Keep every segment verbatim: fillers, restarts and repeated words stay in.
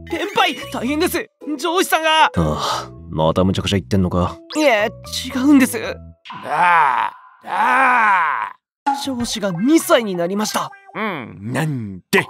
天輩大変です。上司さんが。 ああ、またむちゃくちゃ言ってんのか。 いえ、違うんです。 ああああ、 上司がにさいになりました。 うん、なんで。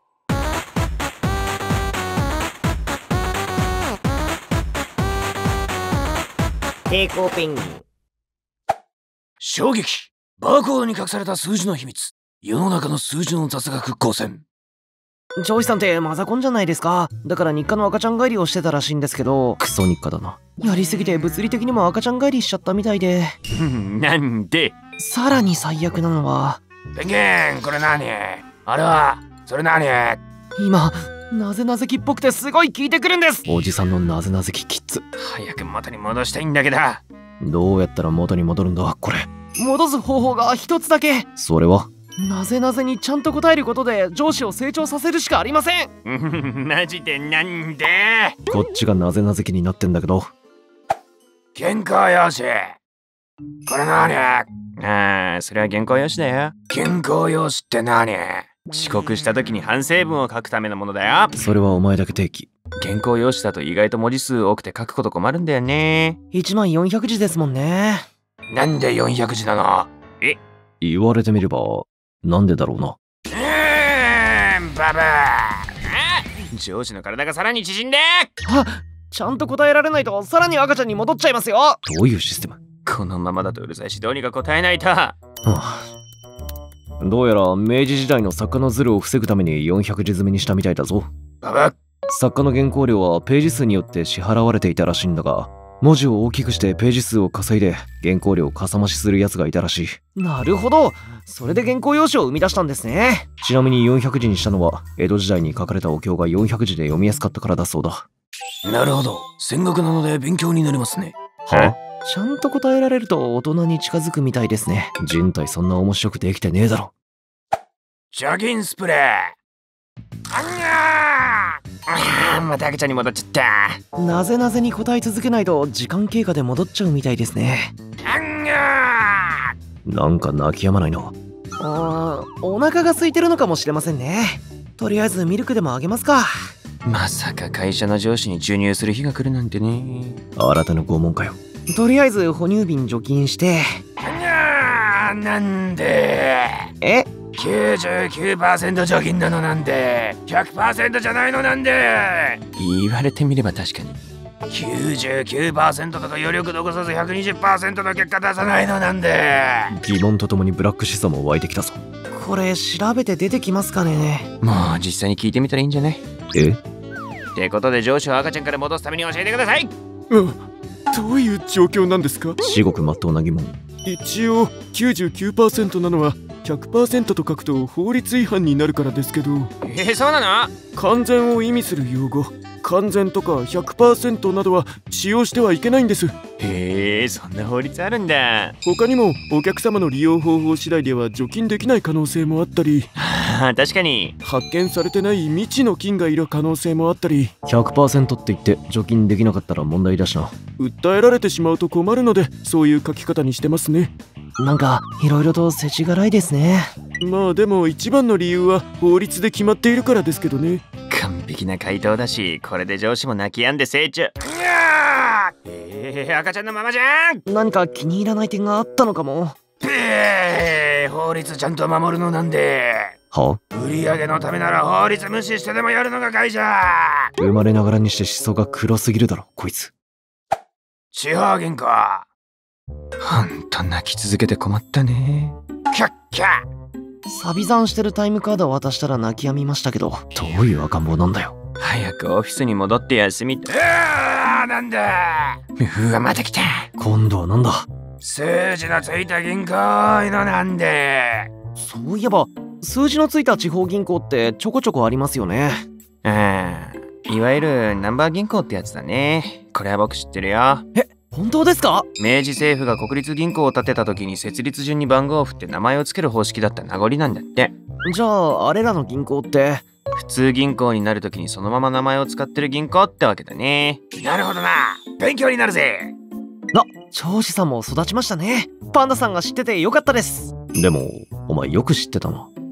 抵抗ペンギン。 衝撃。バーコードに隠された数字の秘密。世の中の数字の雑学光線。 上司さんってマザコンじゃないですか。だから日課の赤ちゃん帰りをしてたらしいんですけど、 クソ日課だな。 やりすぎて物理的にも赤ちゃん帰りしちゃったみたいで。 なんで。 さらに最悪なのは、 ペンギン、これ何？あれはそれ何？ 今なぜなぜきっぽくてすごい聞いてくるんです。 おじさんのなぜなぜきキッズ。 早く元に戻したいんだけど。 どうやったら元に戻るんだこれ。 戻す方法が一つだけ。 それはなぜなぜにちゃんと答えることで上司を成長させるしかありません。 マジでなんで。 こっちがなぜなぜ気になってんだけど。 原稿用紙。これ何？ああ、それは原稿用紙だよ。原稿用紙って何？遅刻した時に反省文を書くためのものだよ。 それはお前だけ定期。 原稿用紙だと意外と文字数多くて書くこと困るんだよね。 いちまんよんひゃくじですもんね。 なんでよんひゃくじなの？え？ 言われてみればなんでだろうな。 うーん、ババア。上司の体がさらに縮んで。 あ、ちゃんと答えられないとさらに赤ちゃんに戻っちゃいますよ。 どういうシステム？ このままだとうるさいし、どうにか答えないと。はあ、どうやら明治時代の作家のズルを防ぐためによんひゃくじ詰めにしたみたいだぞ。 ババア。 作家の原稿料はページ数によって支払われていたらしいんだが、文字を大きくしてページ数を稼いで原稿料をかさ増しするやつがいたらしい。 なるほど、それで原稿用紙を生み出したんですね。 ちなみによんひゃくじにしたのは江戸時代に書かれたお経がよんひゃくじで読みやすかったからだそうだ。 なるほど、戦国なので勉強になりますね。 は？ ちゃんと答えられると大人に近づくみたいですね。 人体そんな面白くできてねえだろ。 除菌スプレー。あんがー、あー、また赤ちゃんに戻っちゃった。 なぜなぜに答え続けないと時間経過で戻っちゃうみたいですね。 あんがー、なんか泣き止まないな。 あー、お腹が空いてるのかもしれませんね。とりあえずミルクでもあげますか。 まさか会社の上司に授乳する日が来るなんてね。 新たな拷問かよ。 とりあえず哺乳瓶除菌して。 あんがー、なんで。 えきゅうじゅうきゅうパーセント 除菌なのなんで ひゃくパーセント じゃないのなんで。言われてみれば確かに きゅうじゅうきゅうパーセント とか余力残さず ひゃくにじゅっパーセント の結果出さないのなんで。 疑問とともにブラック思想も湧いてきたぞ。 これ調べて出てきますかね。 もう実際に聞いてみたらいいんじゃない？ え？ ってことで上司を赤ちゃんから戻すために教えてください。 うん、どういう状況なんですか？ 至極まっとうな疑問。 一応 きゅうじゅうきゅうパーセント なのは ひゃくパーセント と書くと法律違反になるからですけど。 えー、そうなの？ 完全を意味する用語、完全とか ひゃくパーセント などは使用してはいけないんです。 へえ、そんな法律あるんだ。 他にもお客様の利用方法次第では除菌できない可能性もあったり、 確かに発見されてない未知の菌がいる可能性もあったり。 ひゃくパーセント って言って除菌できなかったら問題だしな。 訴えられてしまうと困るのでそういう書き方にしてますね。 なんかいろいろと世知辛いですね。 まあでも一番の理由は法律で決まっているからですけどね。 完璧な回答だし、これで上司も泣き止んで成長。えー、赤ちゃんのままじゃん。 何か気に入らない点があったのかも。 えー、法律ちゃんと守るのなんで。 は？ 売り上げのためなら法律無視してでもやるのが会社。 生まれながらにして思想が黒すぎるだろこいつ。 地方銀行。ほんと泣き続けて困ったね。キャッキャ。 サビ残してるタイムカードを渡したら泣き止みましたけど。 どういう赤ん坊なんだよ。 早くオフィスに戻って休み。うわー、なんだ。うわ、また来た。 今度はなんだ。 数字のついた銀行いのなんで。 そういえば数字のついた地方銀行ってちょこちょこありますよね。 ああ、いわゆるナンバー銀行ってやつだね。これは僕知ってるよ。 え、本当ですか？ 明治政府が国立銀行を建てた時に設立順に番号を振って名前を付ける方式だった名残なんだって。 じゃああれらの銀行って普通銀行になる時にそのまま名前を使ってる銀行ってわけだね。なるほどな、勉強になるぜ。 あ、長司さんも育ちましたね。パンダさんが知っててよかったです。 でもお前よく知ってたな。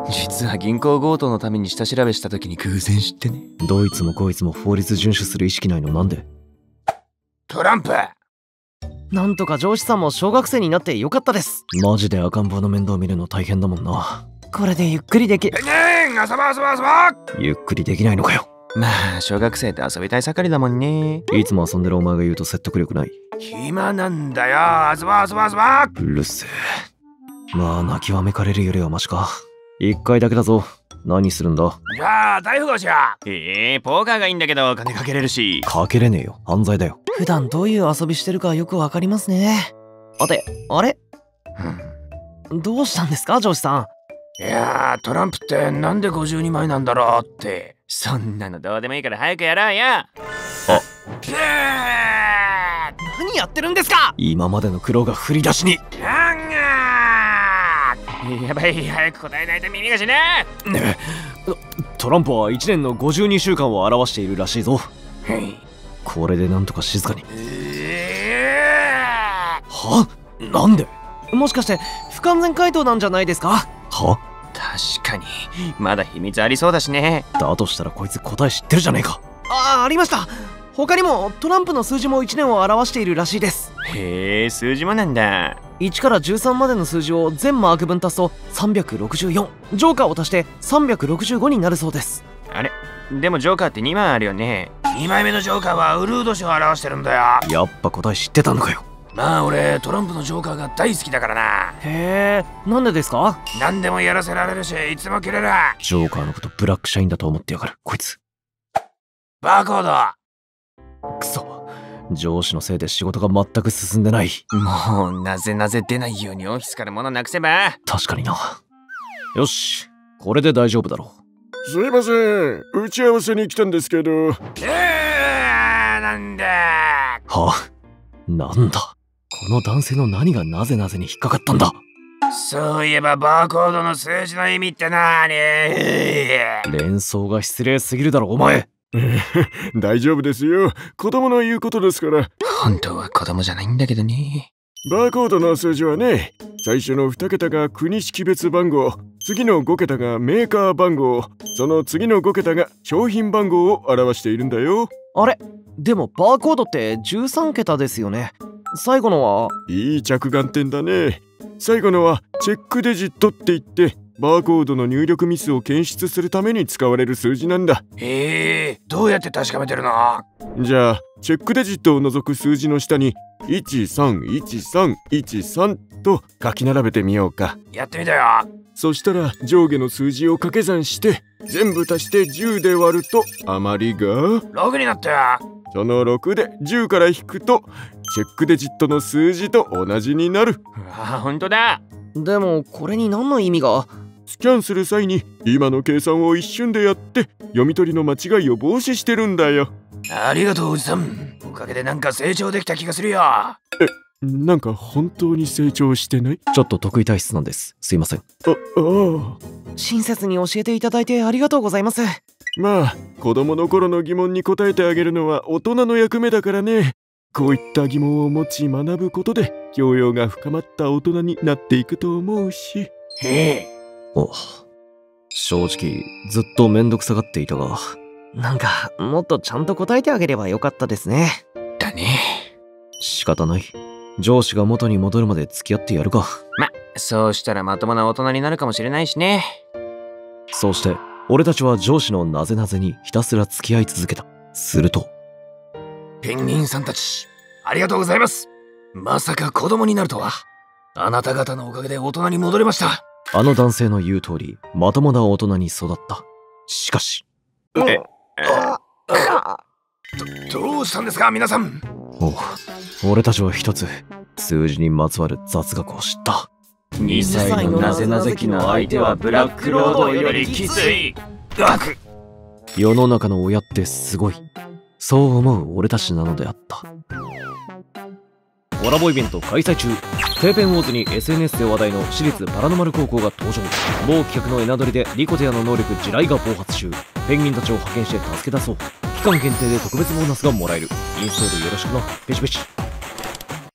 実は銀行強盗のために下調べした時に偶然知ってね。 どいつもこいつも法律遵守する意識ないのなんで？ トランプ。 なんとか上司さんも小学生になってよかったです。 マジで赤ん坊の面倒見るの大変だもんな。 これでゆっくりできペンギン遊ぼう遊ぼう遊ぼう。 ゆっくりできないのかよ。 まあ小学生って遊びたい盛りだもんね。 いつも遊んでるお前が言うと説得力ない。 暇なんだよ。遊ぼう遊ぼう遊ぼう。 うるせえ。まあ泣きわめかれるよりはマシか。一回だけだぞ。何するんだ？ じゃあ大富豪しよう。ええー、ポーカーがいいんだけど金かけれるし。 かけれねえよ。犯罪だよ。 普段どういう遊びしてるかよくわかりますね。あて、あれ、 うん、 どうしたんですか上司さん。いやー、トランプってなんでごじゅうにまいなんだろうって。そんなのどうでもいいから早くやろうよ。あ、くー、 何やってるんですか？ 今までの苦労が振り出しに。 あんがー、やばい、早く答えないと耳が死ぬ。 ねえ、トランプはいちねんのごじゅうにしゅうかんを表しているらしいぞ。 はい。 これでなんとか静かに。 えー、 は？なんで？ もしかして不完全回答なんじゃないですか？ は？ 確かにまだ秘密ありそうだしね。 だとしたらこいつ答え知ってるじゃねえか。 ああ、ありました。他にもトランプの数字もいちねんを表しているらしいです。 へえ、数字もなんだ。 いちからじゅうさんまでの数字を全マーク分足すとさんびゃくろくじゅうよん、ジョーカーを足してさんびゃくろくじゅうごになるそうです。 あれ、でもジョーカーってにまいあるよね。にまいめのジョーカーはウルード氏を表してるんだよ。 やっぱ答え知ってたのかよ。 まあ俺トランプのジョーカーが大好きだからな。 へえ、なんでですか？ 何でもやらせられるしいつも切れる。 ジョーカーのことブラック社員だと思ってやがるこいつ。 バーコード。 くそ、上司のせいで仕事が全く進んでない。 もうなぜなぜ出ないようにオフィスから物なくせば。 確かにな。よし、これで大丈夫だろう。すいません、打ち合わせに来たんですけど。えー、なんだ。 は？なんだ、この男性の何がなぜなぜに引っかかったんだ。 そういえばバーコードの数字の意味ってなーに？ 連想が失礼すぎるだろお前。 大丈夫ですよ、子供の言うことですから。 本当は子供じゃないんだけどね。 バーコードの数字はね、最初のに桁が国識別番号、次のご桁がメーカー番号、その次のご桁が商品番号を表しているんだよ。 あれ、でもバーコードってじゅうさんけたですよね。最後のは？ いい着眼点だね。最後のはチェックデジットって言って、バーコードの入力ミスを検出するために使われる数字なんだ。 へえ、どうやって確かめてるの？ じゃあチェックデジットを除く数字の下にいちさんいちさんいちさんと書き並べてみようか。 やってみたよ。 そしたら上下の数字を掛け算して全部足してじゅうで割ると余りがろくになったよ。 そのろくでじゅうから引くとチェックデジットの数字と同じになる。 あ、ほんとだ。 でもこれに何の意味が？ スキャンする際に今の計算を一瞬でやって読み取りの間違いを防止してるんだよ。 ありがとうおじさん。おかげでなんか成長できた気がするよ。 え、なんか本当に成長してない？ ちょっと得意体質なんです。すいません。 あ、ああ。 親切に教えていただいてありがとうございます。 まあ子供の頃の疑問に答えてあげるのは大人の役目だからね。こういった疑問を持ち学ぶことで教養が深まった大人になっていくと思うし。 へえ。 お、正直ずっとめんどくさがっていたが、 なんかもっとちゃんと答えてあげればよかったですね。 だね。 仕方ない。上司が元に戻るまで付き合ってやるか。 ま、そうしたらまともな大人になるかもしれないしね。 そうして俺たちは上司のなぜなぜにひたすら付き合い続けた。すると、 ペンギンさんたちありがとうございます。まさか子供になるとは。あなた方のおかげで大人に戻れました。 あの男性の言う通りまともな大人に育った。しかし、 え、え、ど、どうしたんですか皆さん。 おう、俺たちは一つ数字にまつわる雑学を知った。 にさいのなぜなぜ期の相手はブラックロードよりきつい。学。 世の中の親ってすごい、そう思う俺たちなのであった。コラボイベント開催中。テーペンウォーズに エスエヌエス で話題の私立パラノマル高校が登場。某企画のエナドリでリコテアの能力地雷が暴発中。ペンギンたちを派遣して助け出そう。期間限定で特別ボーナスがもらえる。インストールよろしくな。ペチペチ。 フ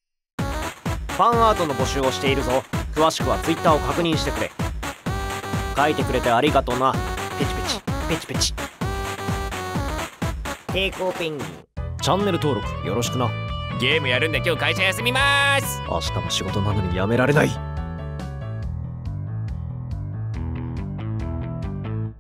ァンアートの募集をしているぞ。詳しくは ツイッター を確認してくれ。 書いてくれてありがとな。ペチペチペチペチ。抵抗ペンギン。 チャンネル登録よろしくな。 ゲームやるんで今日会社休みまーす。 明日も仕事なのにやめられない。